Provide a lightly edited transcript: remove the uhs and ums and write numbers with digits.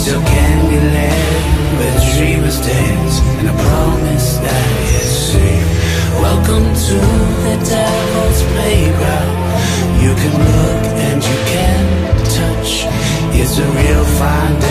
till Candyland, where dreamers dance, and a promise that is safe. Welcome to the devil's playground. You can look and you can touch. It's a real fine day.